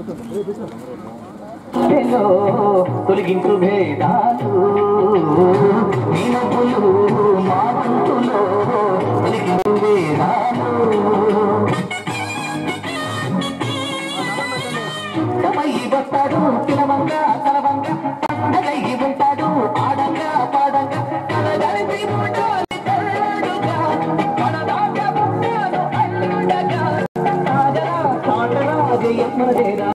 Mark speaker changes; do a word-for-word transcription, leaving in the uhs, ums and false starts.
Speaker 1: తొలగించు భేదాలు నీ నవ్వులు మా వంతులో తొలగించు భేదాలు తమయి వస్తాడు తినవంగా తనవంగా పండగై ఉంటాడు ఆడ